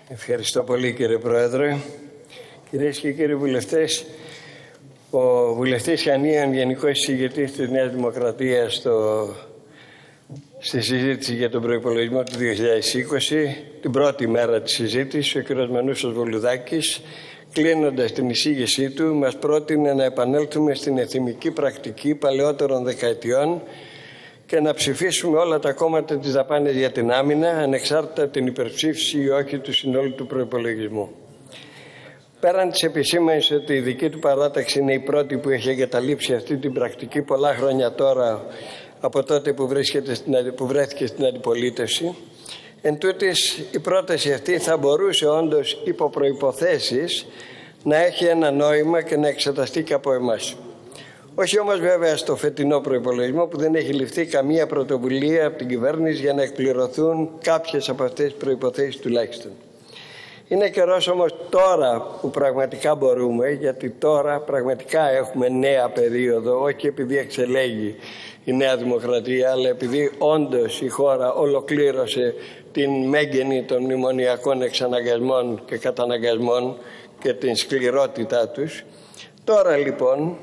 Ευχαριστώ πολύ, κύριε Πρόεδρε. Κυρίες και κύριοι βουλευτές, ο βουλευτής Ιαννίων, Γενικός Εισηγητής της Νέας Δημοκρατίας στη συζήτηση για τον προϋπολογισμό του 2020, την πρώτη μέρα της συζήτησης, ο κ. Μανούσος Βολουδάκης, κλείνοντας την εισήγησή του, μας πρότεινε να επανέλθουμε στην εθιμική πρακτική παλαιότερων δεκαετιών και να ψηφίσουμε όλα τα κόμματα τις δαπάνες για την άμυνα, ανεξάρτητα από την υπερψήφιση ή όχι του συνόλου του προϋπολογισμού. Πέραν της επισήμανσης ότι η δική του παράταξη είναι η πρώτη που έχει εγκαταλείψει αυτή την πρακτική πολλά χρόνια τώρα, από τότε που βρέθηκε στην αντιπολίτευση, εν τούτης, η πρόταση αυτή θα μπορούσε όντως υπό προϋποθέσεις να έχει ένα νόημα και να εξεταστεί και από εμάς. Όχι όμως βέβαια στο φετινό προϋπολογισμό, που δεν έχει ληφθεί καμία πρωτοβουλία από την κυβέρνηση για να εκπληρωθούν κάποιες από αυτές τις προϋποθέσεις τουλάχιστον. Είναι καιρός όμως τώρα που πραγματικά μπορούμε, γιατί τώρα πραγματικά έχουμε νέα περίοδο, όχι επειδή εξελέγει η Νέα Δημοκρατία, αλλά επειδή όντως η χώρα ολοκλήρωσε την μέγενη των μνημονιακών εξαναγκασμών και καταναγκασμών και την σκληρότητά τους. Τώρα λοιπόν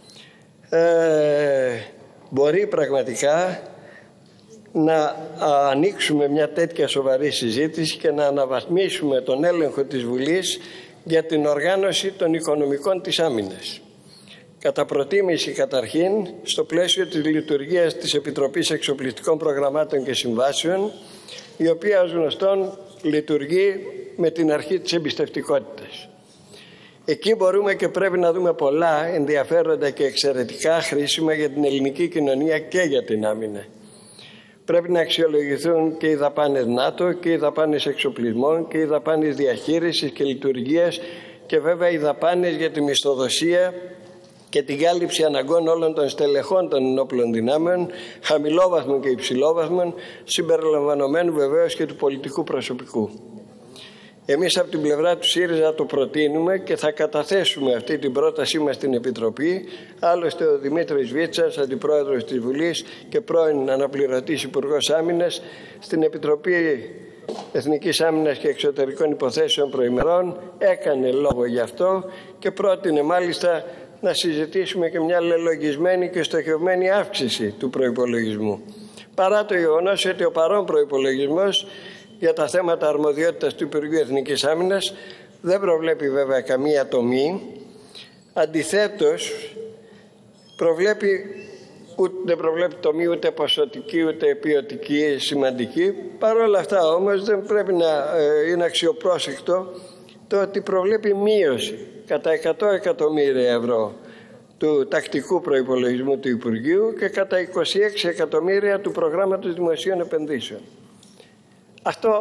μπορεί πραγματικά να ανοίξουμε μια τέτοια σοβαρή συζήτηση και να αναβαθμίσουμε τον έλεγχο της Βουλής για την οργάνωση των οικονομικών της άμυνας. Κατά προτίμηση καταρχήν στο πλαίσιο της λειτουργίας της Επιτροπής Εξοπλιστικών Προγραμμάτων και Συμβάσεων, η οποία ως γνωστόν λειτουργεί με την αρχή της εμπιστευτικότητας. Εκεί μπορούμε και πρέπει να δούμε πολλά ενδιαφέροντα και εξαιρετικά χρήσιμα για την ελληνική κοινωνία και για την άμυνα. Πρέπει να αξιολογηθούν και οι δαπάνες ΝΑΤΟ και οι δαπάνες εξοπλισμών και οι δαπάνες διαχείρισης και λειτουργίας και βέβαια οι δαπάνες για τη μισθοδοσία και την κάλυψη αναγκών όλων των στελεχών των ενόπλων δυνάμεων, χαμηλόβαθμων και υψηλόβαθμων, συμπεριλαμβανομένου βεβαίως και του πολιτικού προσωπικού. Εμείς από την πλευρά του ΣΥΡΙΖΑ το προτείνουμε και θα καταθέσουμε αυτή την πρότασή μας στην Επιτροπή. Άλλωστε ο Δημήτρης Βίτσας, Αντιπρόεδρος της Βουλής και πρώην Αναπληρωτής Υπουργός Άμυνας, στην Επιτροπή Εθνικής Άμυνας και Εξωτερικών Υποθέσεων προημερών έκανε λόγο γι' αυτό και πρότεινε μάλιστα να συζητήσουμε και μια λελογισμένη και στοχευμένη αύξηση του προϋπολογισμού. Παρά το γεγονός ότι ο παρόν προϋπολογισμός για τα θέματα αρμοδιότητας του Υπουργείου Εθνικής Άμυνας δεν προβλέπει βέβαια καμία τομή. Αντιθέτως, δεν προβλέπει τομή ούτε ποσοτική ούτε ποιοτική σημαντική. Παρ' όλα αυτά όμως δεν πρέπει να είναι αξιοπρόσεκτο το ότι προβλέπει μείωση κατά 100 εκατομμύρια ευρώ του τακτικού προϋπολογισμού του Υπουργείου και κατά 26 εκατομμύρια του προγράμματος δημοσίων επενδύσεων. Αυτό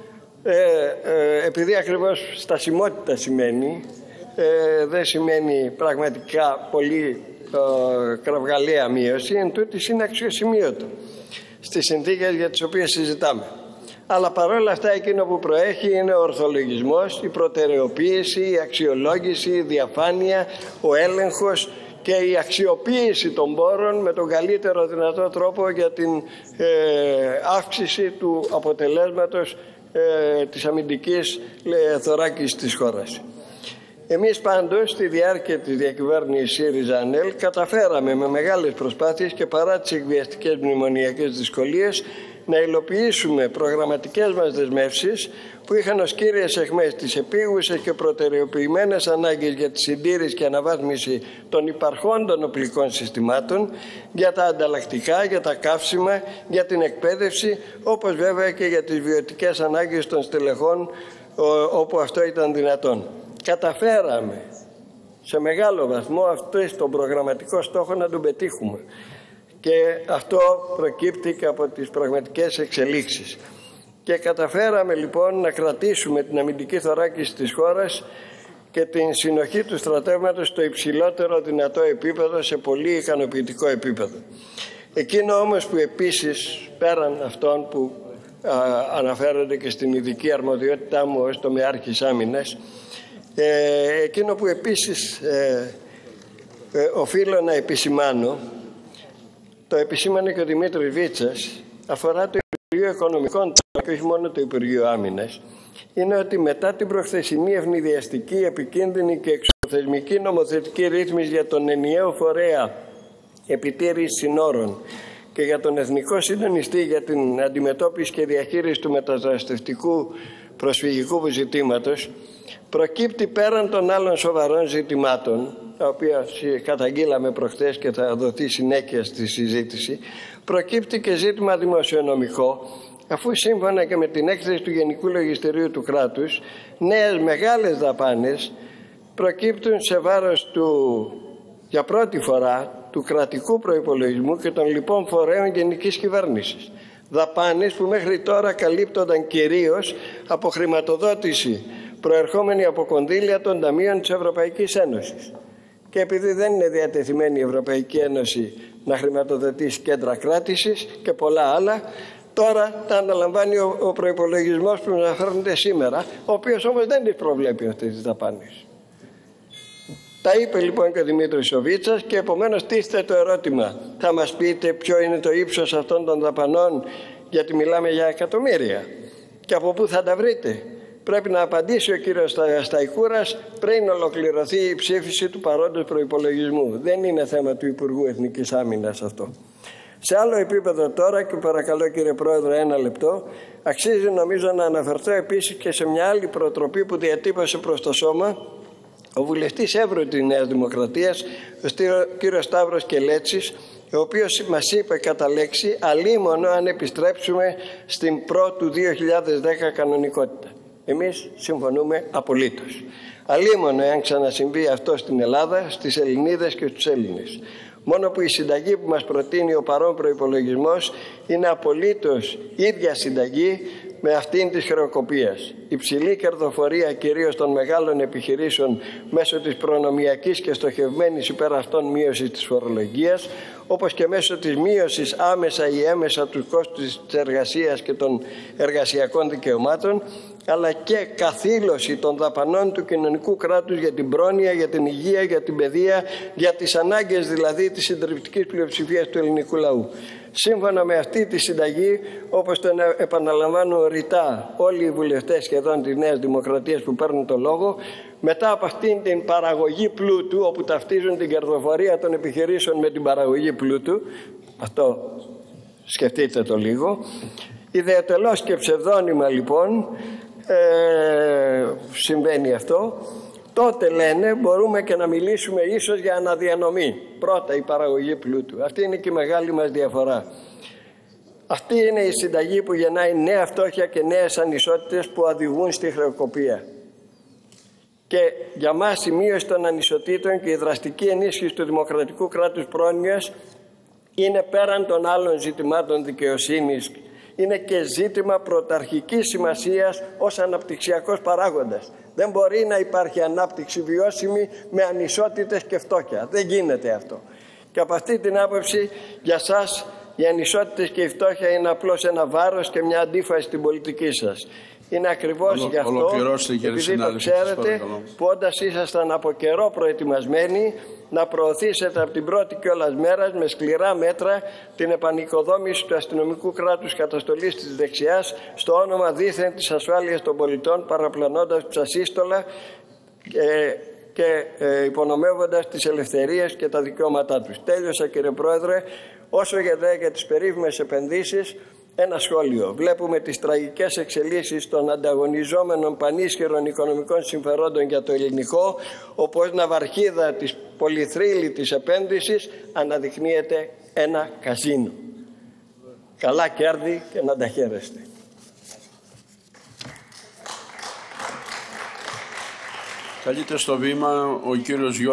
επειδή ακριβώς στασιμότητα σημαίνει, δεν σημαίνει πραγματικά πολύ κραυγαλαία μείωση, εν τούτης είναι αξιοσημείωτο στις συνθήκες για τις οποίες συζητάμε. Αλλά παρόλα αυτά εκείνο που προέχει είναι ο ορθολογισμός, η προτεραιοποίηση, η αξιολόγηση, η διαφάνεια, ο έλεγχος και η αξιοποίηση των πόρων με τον καλύτερο δυνατό τρόπο για την αύξηση του αποτελέσματος της αμυντικής θωράκισης της χώρας. Εμείς πάντως στη διάρκεια της διακυβέρνησης ΣΥΡΙΖΑ-ΑΝΕΛ καταφέραμε με μεγάλες προσπάθειες και παρά τις εκβιαστικές μνημονιακές δυσκολίες να υλοποιήσουμε προγραμματικές μας δεσμεύσεις που είχαν ως κύριες αιχμές τις επίγουσες και προτεραιοποιημένες ανάγκες για τη συντήρηση και αναβάθμιση των υπαρχόντων οπλικών συστημάτων, για τα ανταλλακτικά, για τα καύσιμα, για την εκπαίδευση, όπως βέβαια και για τις βιωτικές ανάγκες των στελεχών όπου αυτό ήταν δυνατόν. Καταφέραμε σε μεγάλο βαθμό αυτό τον προγραμματικό στόχο να τον πετύχουμε. Και αυτό προκύπτει και από τις πραγματικές εξελίξεις. Και καταφέραμε λοιπόν να κρατήσουμε την αμυντική θωράκιση της χώρας και την συνοχή του στρατεύματος στο υψηλότερο δυνατό επίπεδο, σε πολύ ικανοποιητικό επίπεδο. Εκείνο όμως που επίσης, πέραν αυτών που αναφέρονται και στην ειδική αρμοδιότητά μου ως τομεάρχης άμυνας, εκείνο που επίσης οφείλω να επισημάνω, το επισήμανε και ο Δημήτρης Βίτσας, αφορά το Υπουργείο Οικονομικών και όχι μόνο το Υπουργείο Άμυνας, είναι ότι μετά την προχθεσινή ευνηδιαστική, επικίνδυνη και εξωθεσμική νομοθετική ρύθμιση για τον ενιαίο φορέα επιτήρηση συνόρων και για τον Εθνικό Συντονιστή για την αντιμετώπιση και διαχείριση του μεταναστευτικού προσφυγικού ζητήματος, προκύπτει πέραν των άλλων σοβαρών ζητημάτων, τα οποία καταγγείλαμε προχθές και θα δοθεί συνέχεια στη συζήτηση, προκύπτει και ζήτημα δημοσιονομικό, αφού σύμφωνα και με την έκθεση του Γενικού Λογιστηρίου του κράτους, νέες μεγάλες δαπάνες προκύπτουν σε βάρος για πρώτη φορά του κρατικού προϋπολογισμού και των λοιπών φορέων γενικής κυβέρνησης. Δαπάνες που μέχρι τώρα καλύπτονταν κυρίως από χρηματοδότηση προερχόμενη από κονδύλια των ταμείων της Ευρωπαϊκής Ένωσης. Και επειδή δεν είναι διατεθειμένη η Ευρωπαϊκή Ένωση να χρηματοδοτήσει κέντρα κράτησης και πολλά άλλα, τώρα τα αναλαμβάνει ο προϋπολογισμός που μας αναφέρονται σήμερα, ο οποίος όμως δεν τις προβλέπει αυτές τις δαπάνες. Τα είπε λοιπόν και ο Δημήτρης Σοβίτσας και επομένως τίθεται το ερώτημα. Θα μας πείτε ποιο είναι το ύψος αυτών των δαπανών, γιατί μιλάμε για εκατομμύρια, και από πού θα τα βρείτε? Πρέπει να απαντήσει ο κύριος Σταϊκούρας πριν ολοκληρωθεί η ψήφιση του παρόντος προϋπολογισμού. Δεν είναι θέμα του Υπουργού Εθνικής Άμυνας αυτό. Σε άλλο επίπεδο τώρα, και παρακαλώ κύριε Πρόεδρε ένα λεπτό, αξίζει νομίζω να αναφερθώ επίσης και σε μια άλλη προτροπή που διατύπωσε προς το Σώμα ο βουλευτής Εύρου της Νέας Δημοκρατίας, ο κύριος Σταύρος Κελέτσης, ο οποίος μας είπε κατά λέξη αλίμονο αν επιστρέψουμε στην προ-του 2010 κανονικότητα. Εμείς συμφωνούμε απολύτως. Αλίμονο εάν ξανασυμβεί αυτό στην Ελλάδα, στις Ελληνίδες και στους Έλληνες. Μόνο που η συνταγή που μας προτείνει ο παρόν προϋπολογισμός είναι απολύτως ίδια συνταγή με αυτήν της χρεοκοπίας. Υψηλή κερδοφορία κυρίως των μεγάλων επιχειρήσεων μέσω της προνομιακής και στοχευμένης υπέρ αυτών μείωσης της φορολογίας, όπως και μέσω της μείωσης άμεσα ή έμεσα του κόστους της εργασίας και των εργασιακών δικαιωμάτων, αλλά και καθήλωση των δαπανών του κοινωνικού κράτους για την πρόνοια, για την υγεία, για την παιδεία, για τις ανάγκες δηλαδή της συντριπτικής πλειοψηφίας του ελληνικού λαού. Σύμφωνα με αυτή τη συνταγή, όπως τον επαναλαμβάνουν ρητά όλοι οι βουλευτές σχεδόν της Νέας Δημοκρατίας που παίρνουν το λόγο, μετά από αυτήν την παραγωγή πλούτου, όπου ταυτίζουν την κερδοφορία των επιχειρήσεων με την παραγωγή πλούτου, αυτό σκεφτείτε το λίγο, ιδεοτελώς και ψευδόνυμα λοιπόν συμβαίνει αυτό, τότε λένε μπορούμε και να μιλήσουμε ίσως για αναδιανομή. Πρώτα η παραγωγή πλούτου. Αυτή είναι και η μεγάλη μας διαφορά. Αυτή είναι η συνταγή που γεννάει νέα φτώχεια και νέες ανισότητες που οδηγούν στη χρεοκοπία. Και για μας η μείωση των ανισοτήτων και η δραστική ενίσχυση του δημοκρατικού κράτους πρόνοιας είναι πέραν των άλλων ζητημάτων δικαιοσύνης. Είναι και ζήτημα πρωταρχικής σημασίας ως αναπτυξιακός παράγοντας. Δεν μπορεί να υπάρχει ανάπτυξη βιώσιμη με ανισότητες και φτώχεια. Δεν γίνεται αυτό. Και από αυτή την άποψη για σας οι ανισότητες και η φτώχεια είναι απλώς ένα βάρος και μια αντίφαση στην πολιτική σας. Είναι ακριβώς γι' αυτό, επειδή το ξέρετε, που όντας ήσασταν από καιρό προετοιμασμένοι να προωθήσετε από την πρώτη κιόλας μέρα με σκληρά μέτρα την επανοικοδόμηση του αστυνομικού κράτους καταστολής της δεξιάς στο όνομα δήθεν της ασφάλειας των πολιτών, παραπλανώντας τους ασύστολα και υπονομεύοντας τις ελευθερίες και τα δικαιώματά τους. Τέλειωσα κύριε Πρόεδρε. Όσο για τις περίφημες επενδύσεις, ένα σχόλιο. Βλέπουμε τις τραγικές εξελίξεις των ανταγωνιζόμενων πανίσχυρων οικονομικών συμφερόντων για το ελληνικό, όπου ως ναυαρχίδα της πολυθρύλητης επένδυσης αναδεικνύεται ένα καζίνο. Καλά κέρδη και να τα χαίρεστε. Καλείται στο βήμα ο κύριος Γιώργος